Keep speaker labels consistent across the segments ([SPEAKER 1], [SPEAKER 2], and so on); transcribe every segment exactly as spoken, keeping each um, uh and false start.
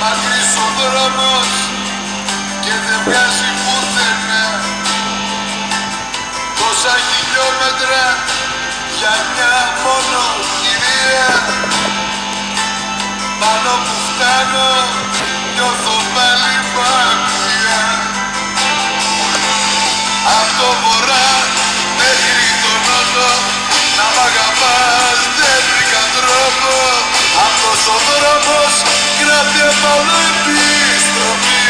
[SPEAKER 1] Μακρύς ο δρόμος και δεν βγάζει πουθενά. Τόσα χιλιόμετρα για μια μόνο κυρία. Πάνω που φτάνω νιώθω πάλι μακριά. Απ' το βορρά μέχρι τον νότο να μ' αγαπάς δεν βρήκα τρόπο. Αυτός ο δρόμος γράφει απάνω επιστροφή.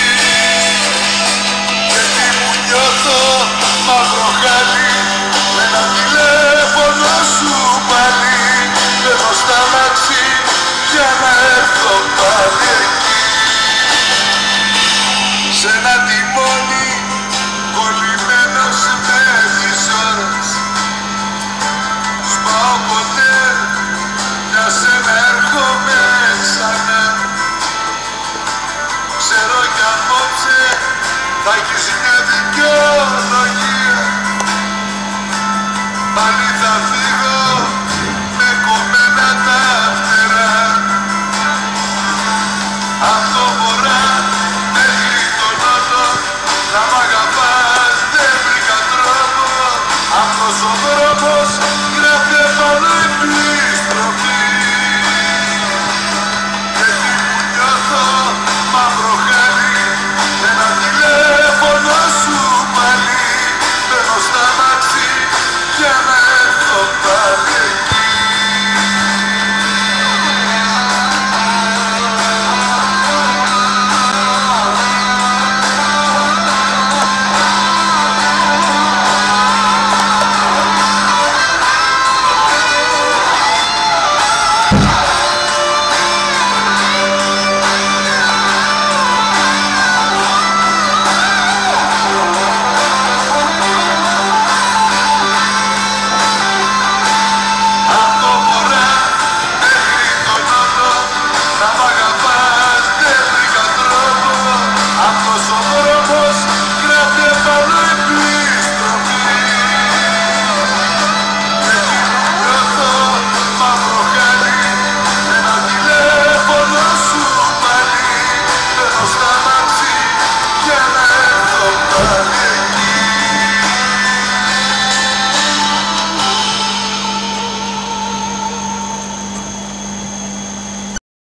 [SPEAKER 1] Γιατί μου νιώθω μαύρο χάλι με ένα τηλέφωνο σου πάλι. Μπαίνω στα μάξι για να έρθω πάλι εκεί. Σ' ένα τιμόνι κολλημένος με τις ώρες. Σπάω ποτέ για σένα έρχομαι ξανά. Ξέρω κι απόψε θα έχεις μια δικαιολογία. Πάλι θα φύγω με κομμένα τα φτερά. Αυτό